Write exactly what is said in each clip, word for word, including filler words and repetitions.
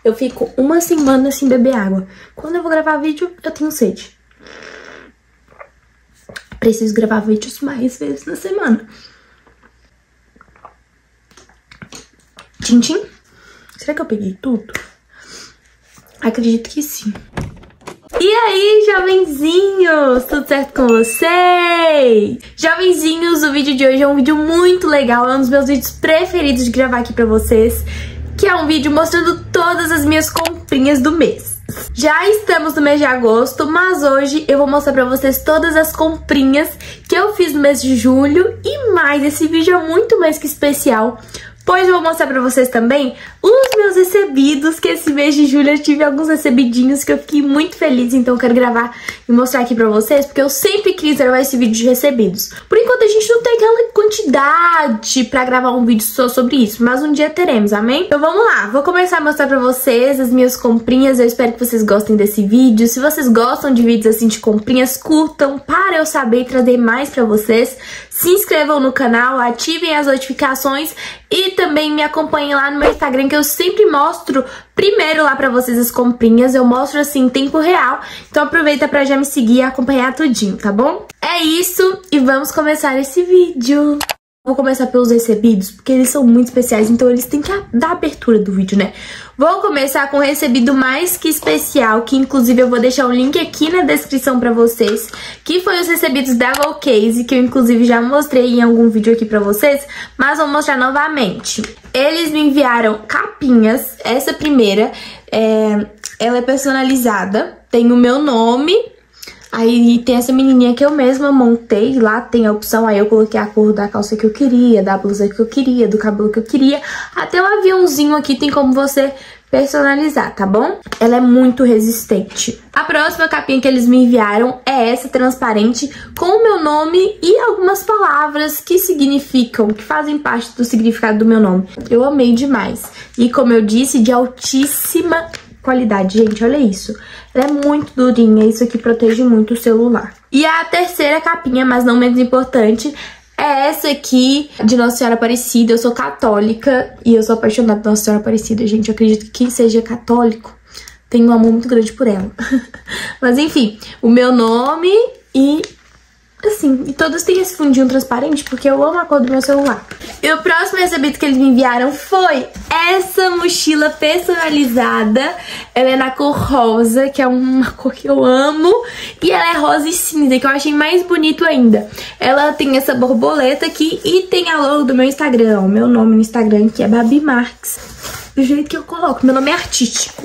eu fico uma semana sem beber água. Quando eu vou gravar vídeo, eu tenho sede. Preciso gravar vídeos mais vezes na semana. Tchim, tchim. Será que eu peguei tudo? Acredito que sim. E aí, jovenzinhos, tudo certo com vocês? Jovenzinhos, o vídeo de hoje é um vídeo muito legal, é um dos meus vídeos preferidos de gravar aqui pra vocês, que é um vídeo mostrando todas as minhas comprinhas do mês. Já estamos no mês de agosto, mas hoje eu vou mostrar pra vocês todas as comprinhas que eu fiz no mês de julho e mais. Esse vídeo é muito mais que especial, pois eu vou mostrar pra vocês também os meus recebidos, que esse mês de julho eu tive alguns recebidinhos que eu fiquei muito feliz, então eu quero gravar e mostrar aqui pra vocês, porque eu sempre quis gravar esse vídeo de recebidos. Por enquanto a gente não tem aquela quantidade pra gravar um vídeo só sobre isso, mas um dia teremos, amém? Então vamos lá, vou começar a mostrar pra vocês as minhas comprinhas, eu espero que vocês gostem desse vídeo. Se vocês gostam de vídeos assim de comprinhas, curtam para eu saber e trazer mais pra vocês. Se inscrevam no canal, ativem as notificações e também me acompanhem lá no meu Instagram, que eu sempre mostro primeiro lá pra vocês as comprinhas. Eu mostro assim em tempo real, então aproveita pra já me seguir e acompanhar tudinho, tá bom? É isso, e vamos começar esse vídeo. Vou começar pelos recebidos, porque eles são muito especiais, então eles têm que dar a abertura do vídeo, né? Vou começar com o recebido mais que especial, que inclusive eu vou deixar o link aqui na descrição pra vocês, que foi os recebidos da GoCase, que eu inclusive já mostrei em algum vídeo aqui pra vocês, mas vou mostrar novamente. Eles me enviaram capinhas, essa primeira, é, ela é personalizada, tem o meu nome. Aí tem essa menininha que eu mesma montei, lá tem a opção, aí eu coloquei a cor da calça que eu queria, da blusa que eu queria, do cabelo que eu queria. Até o aviãozinho aqui tem como você personalizar, tá bom? Ela é muito resistente. A próxima capinha que eles me enviaram é essa transparente, com o meu nome e algumas palavras que significam, que fazem parte do significado do meu nome. Eu amei demais. E como eu disse, de altíssima qualidade, gente, olha isso. Ela é muito durinha, isso aqui protege muito o celular. E a terceira capinha, mas não menos importante, é essa aqui de Nossa Senhora Aparecida. Eu sou católica e eu sou apaixonada por Nossa Senhora Aparecida, gente. Eu acredito que quem seja católico tem um amor muito grande por ela. Mas enfim, o meu nome e... assim, e todos têm esse fundinho transparente, porque eu amo a cor do meu celular. E o próximo recebido que eles me enviaram foi essa mochila personalizada. Ela é na cor rosa, que é uma cor que eu amo. E ela é rosa e cinza, que eu achei mais bonito ainda. Ela tem essa borboleta aqui e tem a logo do meu Instagram. O meu nome no Instagram, que é Babi Marques. Do jeito que eu coloco, meu nome é artístico.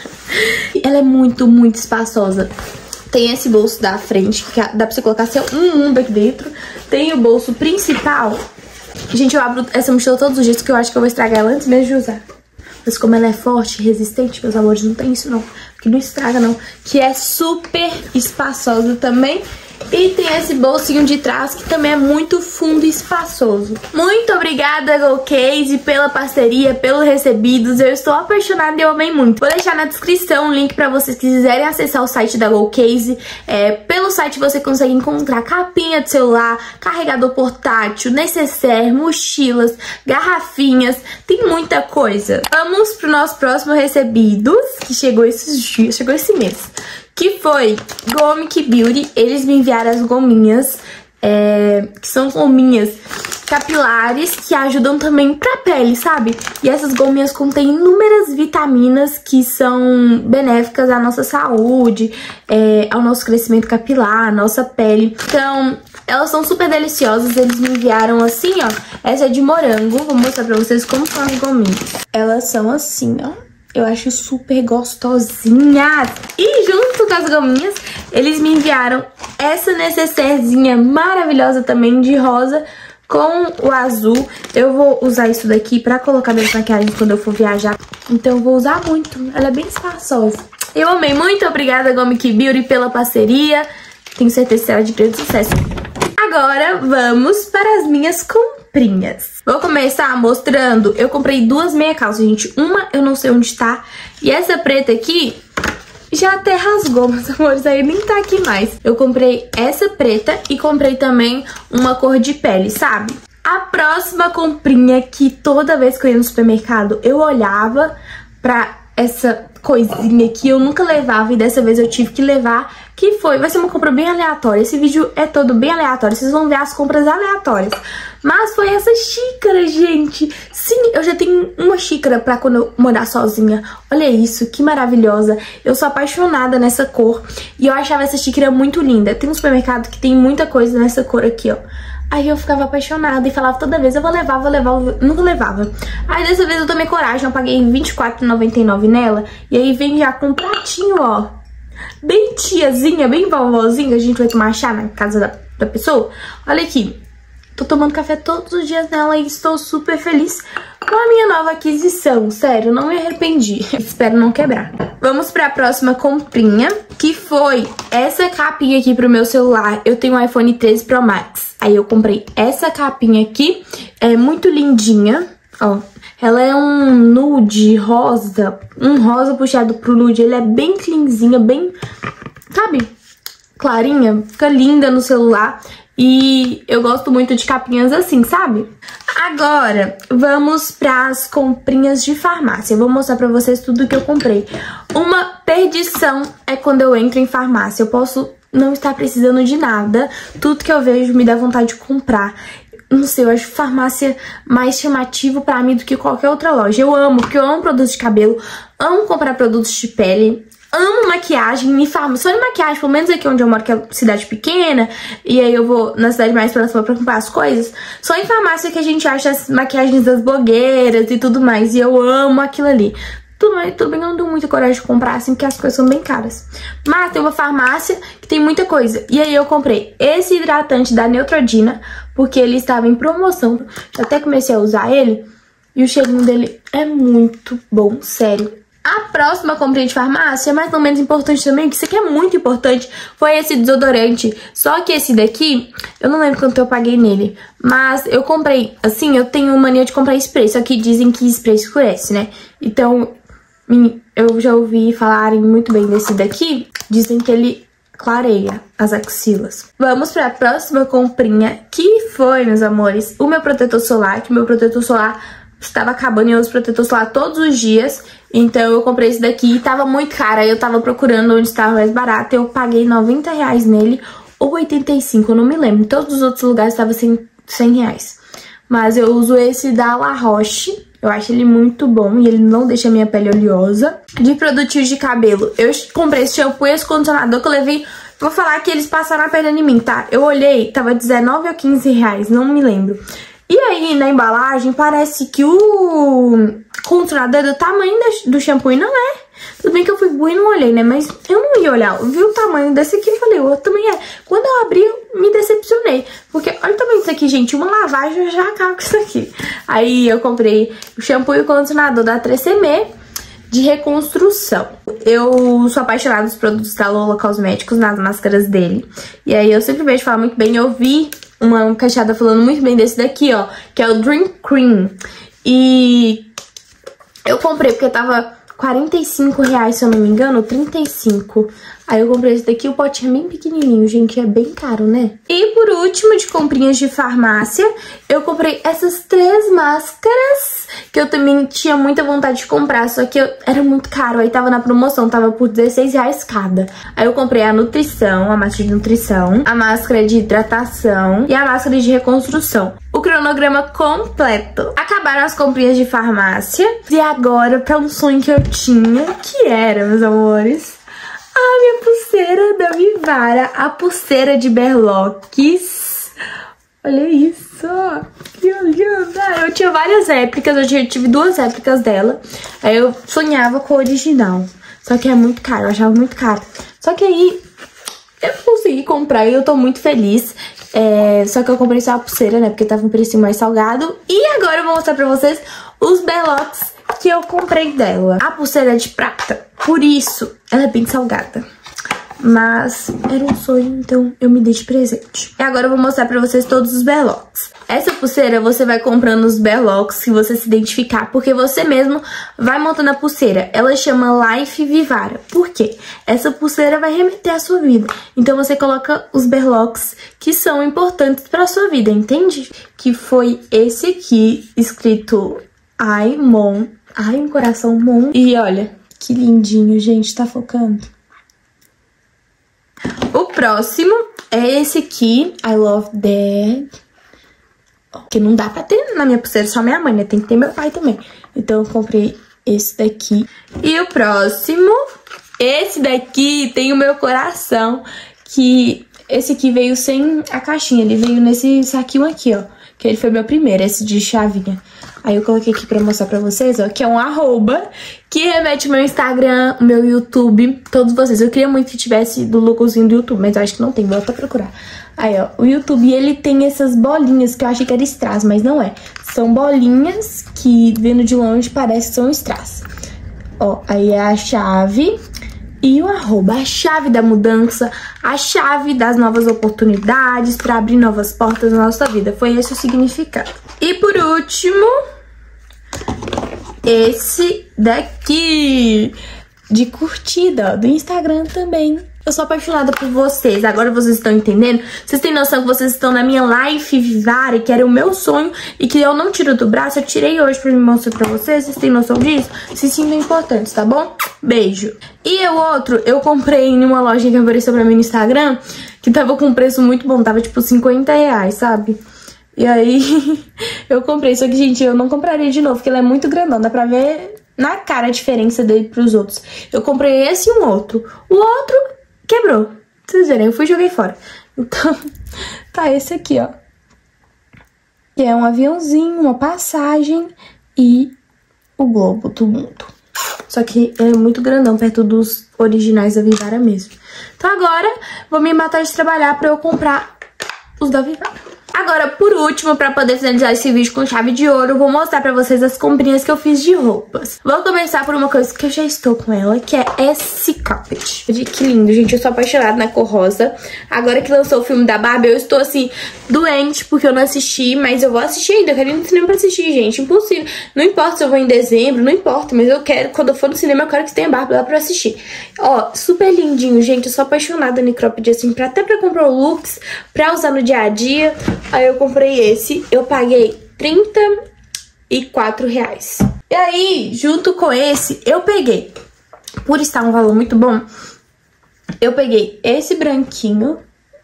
Ela é muito, muito espaçosa. Tem esse bolso da frente, que dá pra você colocar seu um mundo aqui dentro. Tem o bolso principal. Gente, eu abro essa mochila todos os dias, que eu acho que eu vou estragar ela antes mesmo de usar. Mas como ela é forte e resistente, meus amores, não tem isso não. Que não estraga não. Que é super espaçosa também. E tem esse bolsinho de trás que também é muito fundo e espaçoso. Muito obrigada, GoCase, pela parceria, pelos recebidos. Eu estou apaixonada e eu amei muito. Vou deixar na descrição um link pra vocês que quiserem acessar o site da GoCase. É, pelo site você consegue encontrar capinha de celular, carregador portátil, necessaire, mochilas, garrafinhas. Tem muita coisa. Vamos pro nosso próximo recebidos, que chegou esses dias, chegou esse mês. Que foi Gomic Beauty. Eles me enviaram as gominhas, é, que são gominhas capilares, que ajudam também pra pele, sabe? E essas gominhas contêm inúmeras vitaminas que são benéficas à nossa saúde, é, ao nosso crescimento capilar, à nossa pele. Então, elas são super deliciosas. Eles me enviaram assim, ó. Essa é de morango. Vou mostrar pra vocês como são as gominhas. Elas são assim, ó. Eu acho super gostosinhas. E junto com as gominhas, eles me enviaram essa necessairezinha maravilhosa também, de rosa com o azul. Eu vou usar isso daqui pra colocar minhas maquiagens quando eu for viajar. Então eu vou usar muito. Ela é bem espaçosa. Eu amei. Muito obrigada, Gomic Beauty, pela parceria. Tenho certeza que será de grande sucesso. Agora vamos para as minhas comprinhas. Vou começar mostrando, eu comprei duas meia calças, gente. Uma eu não sei onde tá, e essa preta aqui já até rasgou, meus amores, aí nem tá aqui mais. Eu comprei essa preta e comprei também uma cor de pele, sabe? A próxima comprinha que toda vez que eu ia no supermercado eu olhava pra essa coisinha que eu nunca levava e dessa vez eu tive que levar, que foi, vai ser uma compra bem aleatória. Esse vídeo é todo bem aleatório, vocês vão ver as compras aleatórias. Mas foi essa xícara, gente. Sim, eu já tenho uma xícara pra quando eu morar sozinha. Olha isso, que maravilhosa. Eu sou apaixonada nessa cor e eu achava essa xícara muito linda. Tem um supermercado que tem muita coisa nessa cor aqui, ó. Aí eu ficava apaixonada e falava toda vez, eu vou levar, vou levar, vou... nunca levava. Aí dessa vez eu tomei coragem, eu paguei vinte e quatro reais e noventa e nove centavos nela. E aí vem já com um pratinho, ó. Bem tiazinha, bem vovozinha, a gente vai tomar chá na casa da, da pessoa. Olha aqui, tô tomando café todos os dias nela e estou super feliz com a minha nova aquisição. Sério, não me arrependi. Espero não quebrar. Vamos pra próxima comprinha, que foi essa capinha aqui pro meu celular. Eu tenho um iPhone treze Pro Max. Aí eu comprei essa capinha aqui, é muito lindinha, ó. Ela é um nude rosa, um rosa puxado pro nude. Ele é bem cleanzinha, bem, sabe, clarinha. Fica linda no celular. E eu gosto muito de capinhas assim, sabe? Agora, vamos pras comprinhas de farmácia. Eu vou mostrar pra vocês tudo que eu comprei. Uma perdição é quando eu entro em farmácia. Eu posso não estar precisando de nada. Tudo que eu vejo me dá vontade de comprar. Não sei, eu acho farmácia mais chamativo pra mim do que qualquer outra loja. Eu amo, porque eu amo produtos de cabelo, amo comprar produtos de pele, amo maquiagem e farmácia. Só de maquiagem, pelo menos aqui onde eu moro, que é cidade pequena, e aí eu vou na cidade mais próxima pra comprar as coisas. Só em farmácia que a gente acha as maquiagens das blogueiras e tudo mais, e eu amo aquilo ali. Tudo bem, tudo bem, eu não dou muita coragem de comprar assim, porque as coisas são bem caras. Mas tem uma farmácia que tem muita coisa. E aí eu comprei esse hidratante da Neutrogena, porque ele estava em promoção. Eu até comecei a usar ele e o cheirinho dele é muito bom, sério. A próxima comprinha de farmácia, mais ou menos importante também, que isso aqui é muito importante, foi esse desodorante. Só que esse daqui, eu não lembro quanto eu paguei nele, mas eu comprei, assim, eu tenho mania de comprar spray, só que dizem que spray escurece, né? Então, eu já ouvi falarem muito bem desse daqui, dizem que ele clareia as axilas. Vamos para a próxima comprinha, que foi, meus amores, o meu protetor solar, que o meu protetor solar estava acabando e eu uso protetor solar todos os dias. Então eu comprei esse daqui e tava muito caro. Aí eu tava procurando onde estava mais barato. Eu paguei noventa reais nele, ou oitenta e cinco, eu não me lembro. Em todos os outros lugares estava cem reais. Mas eu uso esse da La Roche. Eu acho ele muito bom e ele não deixa a minha pele oleosa. De produtinhos de cabelo, eu comprei esse shampoo e esse condicionador que eu levei. Vou falar que eles passaram a perna em mim, tá? Eu olhei, tava dezenove ou quinze reais, não me lembro. E aí, na embalagem, parece que o condicionador é do tamanho do shampoo e não é. Tudo bem que eu fui boa e não olhei, né? Mas eu não ia olhar. Eu vi o tamanho desse aqui e falei, o outro também é. Quando eu abri, eu me decepcionei. Porque olha o tamanho disso aqui, gente. Uma lavagem eu já acabo com isso aqui. Aí eu comprei o shampoo e o condicionador da três C M de reconstrução. Eu sou apaixonada dos produtos da Lola Cosméticos, nas máscaras dele. E aí eu sempre vejo falar muito bem. Eu vi uma caixada falando muito bem desse daqui, ó, que é o Dream Cream. E eu comprei porque tava quarenta e cinco reais, se eu não me engano, trinta e cinco. Aí eu comprei esse daqui, o potinho é bem pequenininho, gente, é bem caro, né? E por último, de comprinhas de farmácia, eu comprei essas três máscaras, que eu também tinha muita vontade de comprar, só que eu, era muito caro, aí tava na promoção, tava por dezesseis reais cada. Aí eu comprei a nutrição, a máscara de nutrição, a máscara de hidratação e a máscara de reconstrução. O cronograma completo. Acabaram as comprinhas de farmácia. E agora pra um sonho que eu tinha, que era, meus amores, a minha pulseira da Vivara, a pulseira de berloques. Olha isso, que linda. Eu tinha várias réplicas, eu já tive duas réplicas dela. Aí eu sonhava com a original. Só que é muito caro, eu achava muito caro. Só que aí eu consegui comprar e eu tô muito feliz. É, só que eu comprei só a pulseira, né? Porque tava um precinho mais salgado. E agora eu vou mostrar pra vocês os berloques que eu comprei dela. A pulseira é de prata, por isso ela é bem salgada. Mas era um sonho, então eu me dei de presente. E agora eu vou mostrar pra vocês todos os berloques. Essa pulseira você vai comprando os berloques que você se identificar, porque você mesmo vai montando a pulseira. Ela chama Life Vivara. Por quê? Essa pulseira vai remeter à sua vida. Então você coloca os berloques que são importantes pra sua vida, entende? Que foi esse aqui, escrito I, Mon. Ai, um coração Mon. E olha, Que lindinho, gente. Tá focando? O próximo é esse aqui. I Love Dad. Que não dá pra ter na minha pulseira só minha mãe, né? Tem que ter meu pai também. Então eu comprei esse daqui. E o próximo, esse daqui tem o meu coração. Que esse aqui veio sem a caixinha. Ele veio nesse saquinho aqui, ó. Que ele foi meu primeiro, esse de chavinha. Aí eu coloquei aqui pra mostrar pra vocês, ó, que é um arroba, que remete ao meu Instagram, meu YouTube, todos vocês. Eu queria muito que tivesse do logozinho do YouTube, mas eu acho que não tem, vou até procurar. Aí, ó, o YouTube, ele tem essas bolinhas que eu achei que era strass, mas não é. São bolinhas que, vendo de longe, parece que são strass. Ó, aí é a chave e o arroba, a chave da mudança, a chave das novas oportunidades pra abrir novas portas na nossa vida. Foi esse o significado. E por último, esse daqui, de curtida, ó, do Instagram também. Eu sou apaixonada por vocês, agora vocês estão entendendo? Vocês têm noção que vocês estão na minha life Vivare, que era o meu sonho e que eu não tiro do braço, eu tirei hoje pra me mostrar pra vocês. Vocês têm noção disso? Se sintam importantes, tá bom? Beijo! E o outro, eu comprei em uma loja que apareceu pra mim no Instagram, que tava com um preço muito bom, tava tipo cinquenta reais, sabe? E aí, eu comprei, só que, gente, eu não compraria de novo, porque ele é muito grandão, dá pra ver na cara a diferença dele pros outros. Eu comprei esse e um outro. O outro quebrou, pra vocês verem, eu fui e joguei fora. Então, tá esse aqui, ó. Que é um aviãozinho, uma passagem e o globo do mundo. Só que ele é muito grandão, perto dos originais da Vivara mesmo. Então agora, vou me matar de trabalhar pra eu comprar os da Vivara. Agora, por último, pra poder finalizar esse vídeo com chave de ouro, eu vou mostrar pra vocês as comprinhas que eu fiz de roupas. Vou começar por uma coisa que eu já estou com ela, que é esse cropped. Que lindo, gente. Eu sou apaixonada na cor rosa. Agora que lançou o filme da Barbie, eu estou, assim, doente, porque eu não assisti, mas eu vou assistir ainda. Eu quero ir no cinema pra assistir, gente. Impossível. Não importa se eu vou em dezembro, não importa, mas eu quero, quando eu for no cinema, eu quero que tenha Barbie lá pra assistir. Ó, super lindinho, gente. Eu sou apaixonada no cropped, assim, pra, até pra comprar looks, pra usar no dia a dia. Aí eu comprei esse, eu paguei trinta e quatro reais. E aí, junto com esse, eu peguei, por estar um valor muito bom, eu peguei esse branquinho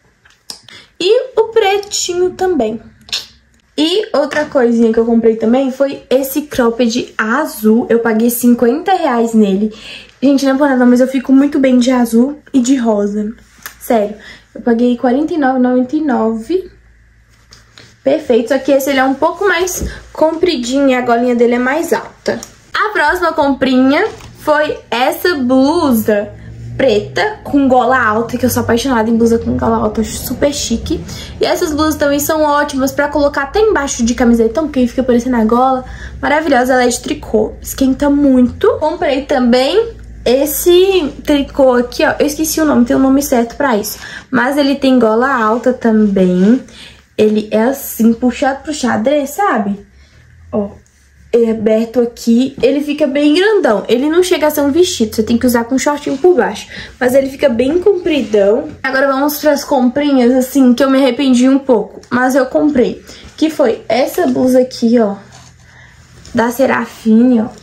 e o pretinho também. E outra coisinha que eu comprei também foi esse cropped azul. Eu paguei cinquenta reais nele. Gente, não é por nada, mas eu fico muito bem de azul e de rosa. Sério, eu paguei quarenta e nove reais e noventa e nove centavos. Perfeito, só que esse ele é um pouco mais compridinho e a golinha dele é mais alta. A próxima comprinha foi essa blusa preta com gola alta, que eu sou apaixonada em blusa com gola alta, acho super chique. E essas blusas também são ótimas pra colocar até embaixo de camiseta, porque fica parecendo a gola. Maravilhosa, ela é de tricô, esquenta muito. Comprei também esse tricô aqui, ó, eu esqueci o nome, tem um nome certo pra isso. Mas ele tem gola alta também. Ele é assim, puxado pro xadrez, sabe? Ó, ele é aberto aqui, ele fica bem grandão. Ele não chega a ser um vestido, você tem que usar com um shortinho por baixo. Mas ele fica bem compridão. Agora vamos para as comprinhas, assim, que eu me arrependi um pouco. Mas eu comprei, que foi essa blusa aqui, ó, da Serafine, ó.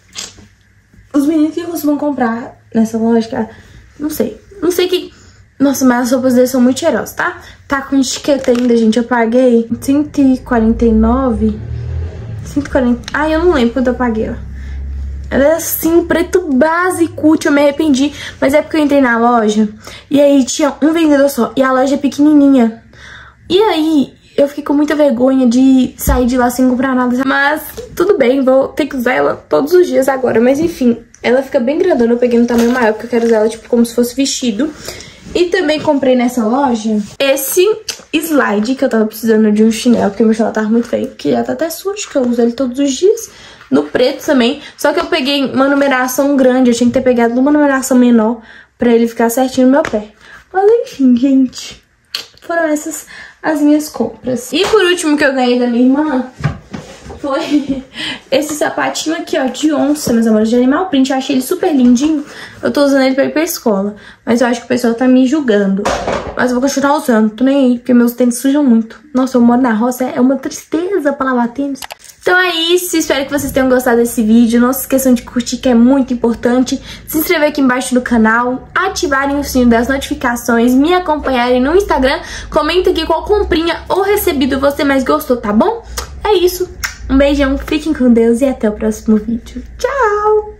Os meninos que costumam comprar nessa loja, não sei, não sei que... Nossa, mas as roupas deles são muito cheirosas, tá? Tá com etiqueta ainda, gente. Eu paguei cento e quarenta e nove. cento e quarenta... Ai, eu não lembro quanto eu paguei, ó. Ela é assim, preto básico. Eu me arrependi. Mas é porque eu entrei na loja e aí tinha um vendedor só. E a loja é pequenininha. E aí eu fiquei com muita vergonha de sair de lá sem comprar nada. Mas tudo bem, vou ter que usar ela todos os dias agora. Mas enfim, ela fica bem grandona. Eu peguei no tamanho maior, porque eu quero usar ela tipo como se fosse vestido. E também comprei nessa loja esse slide, que eu tava precisando de um chinelo, porque meu chinelo tava muito feio, que já tá até sujo, que eu uso ele todos os dias. No preto também, só que eu peguei uma numeração grande, eu tinha que ter pegado uma numeração menor pra ele ficar certinho no meu pé. Mas enfim, gente, foram essas as minhas compras. E por último que eu ganhei da minha irmã foi esse sapatinho aqui, ó, de onça, meus amores, de animal print. Eu achei ele super lindinho. Eu tô usando ele pra ir pra escola, mas eu acho que o pessoal tá me julgando. Mas eu vou continuar usando, tô nem aí, porque meus tênis sujam muito. Nossa, eu moro na roça, é uma tristeza pra lavar tênis. Então é isso, espero que vocês tenham gostado desse vídeo. Não se esqueçam de curtir, que é muito importante. Se inscrever aqui embaixo no canal, ativarem o sininho das notificações, me acompanharem no Instagram. Comenta aqui qual comprinha ou recebido você mais gostou, tá bom? É isso, um beijão, fiquem com Deus e até o próximo vídeo. Tchau!